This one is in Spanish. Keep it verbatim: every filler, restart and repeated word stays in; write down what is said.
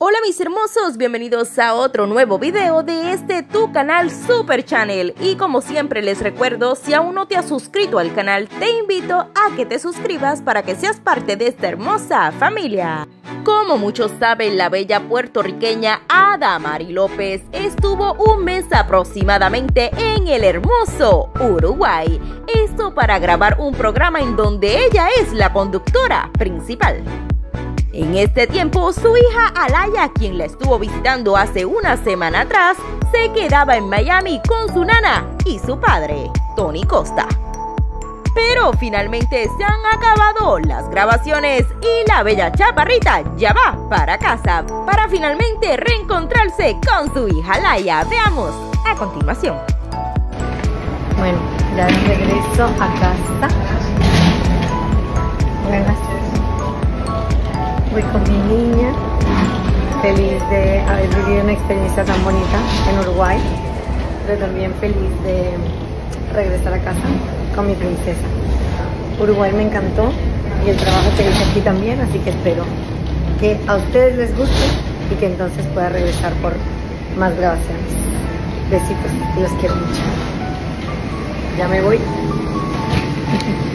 Hola mis hermosos, bienvenidos a otro nuevo video de este tu canal Super Channel. Y como siempre les recuerdo, si aún no te has suscrito al canal, te invito a que te suscribas para que seas parte de esta hermosa familia. Como muchos saben, la bella puertorriqueña Adamari López estuvo un mes aproximadamente en el hermoso Uruguay. Esto para grabar un programa en donde ella es la conductora principal. En este tiempo, su hija Alaya, quien la estuvo visitando hace una semana atrás, se quedaba en Miami con su nana y su padre, Tony Costa. Pero finalmente se han acabado las grabaciones y la bella chaparrita ya va para casa para finalmente reencontrarse con su hija Alaya. Veamos a continuación. Bueno, ya de regreso a casa. Buenas. Voy con mi niña, feliz de haber vivido una experiencia tan bonita en Uruguay, pero también feliz de regresar a casa con mi princesa. Uruguay me encantó y el trabajo que hice aquí también, así que espero que a ustedes les guste y que entonces pueda regresar por más grabaciones. Besitos y los quiero mucho. Ya me voy.